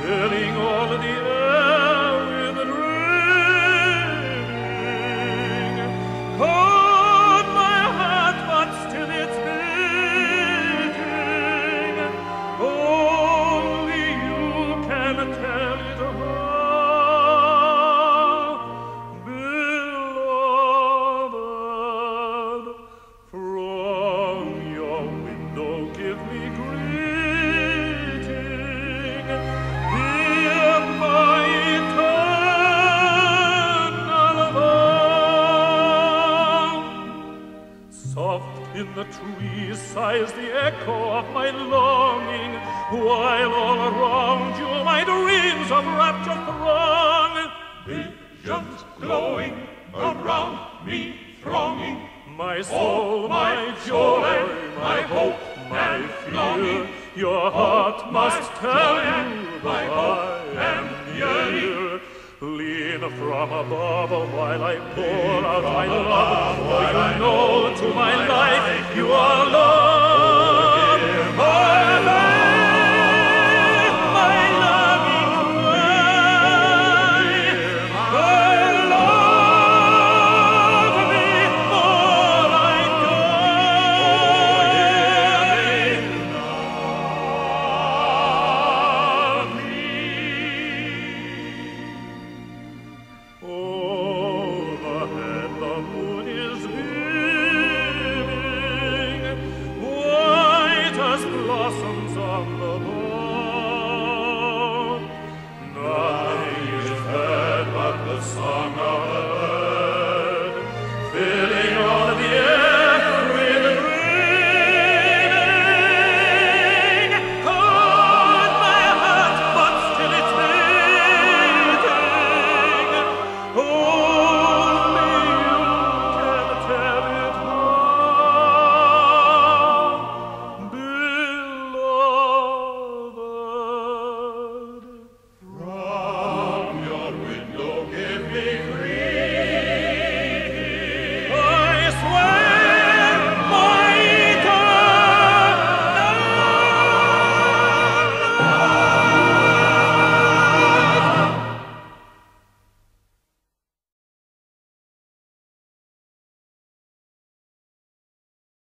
filling all the air with dreaming. Cold my heart, but still it's beating. Only you can tell it all, beloved. From your window give me greeting. Hear my eternal vow. Soft in the trees sighs the echo of my longing, while all around you my dreams of rapture throng. Visions glowing around me thronging, My soul, my joy, my hope, my fear, your heart must tell you that I am near. Lean from above while I pour out my love, for you know to my life you are love.